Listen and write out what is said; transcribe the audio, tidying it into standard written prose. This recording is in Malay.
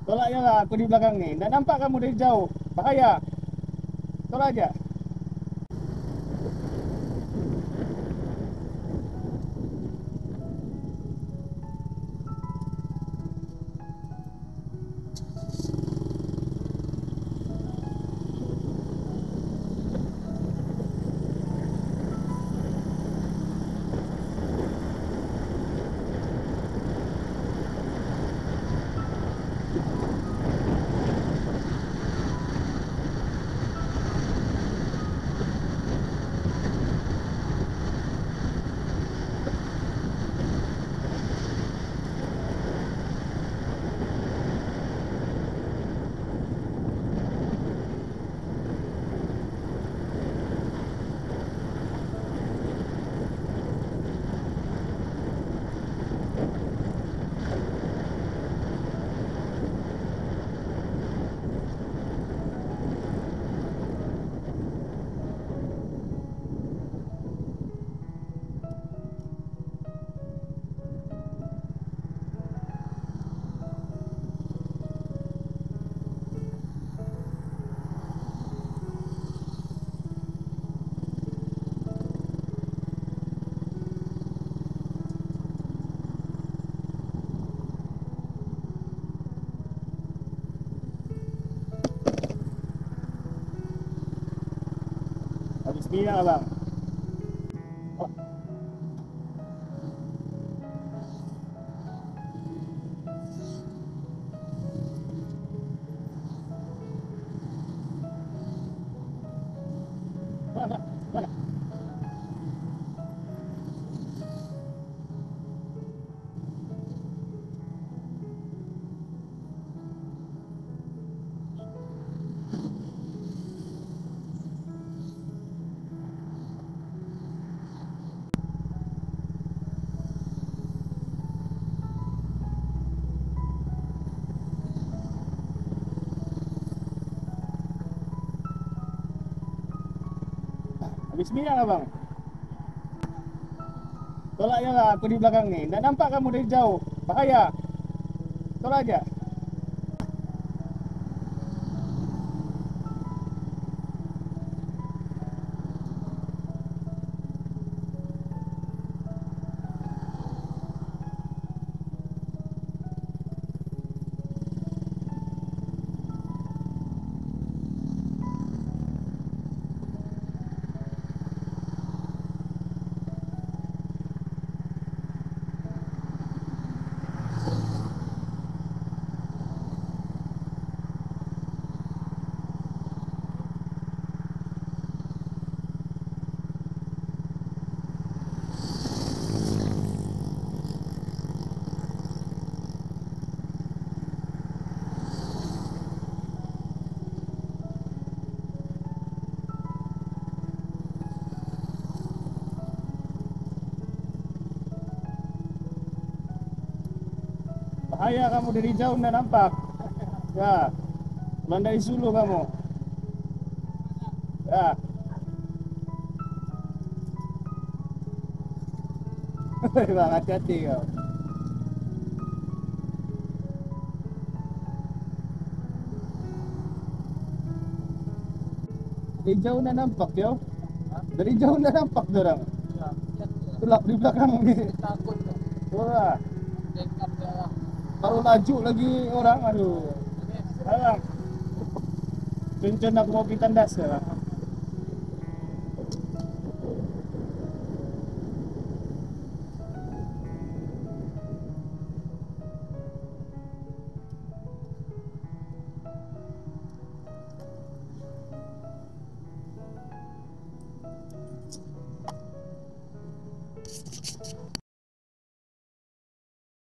Tolak je lah, aku di belakang ni. Nak nampak kamu dari jauh. Bahaya. Tolak aja. Habis minyak bang. Mana? Mana? Habis minyak bang. Tolak je lah, aku di belakang ni. Nak nampak kamu dari jauh. Bahaya. Tolak aja. Bahaya kamu dari jauh nak nampak. Ya. Pulang dari Sulu kamu. Ya. Bang, hati-hati kau. Dari jauh nak nampak yo. Dari jauh nak nampak tu orang. Itulah di belakang ni. Takut tu. Wah. Dekat dia lah. Kalau laju lagi orang, aduh. Alang. Cincin aku mau pergi tandas ya.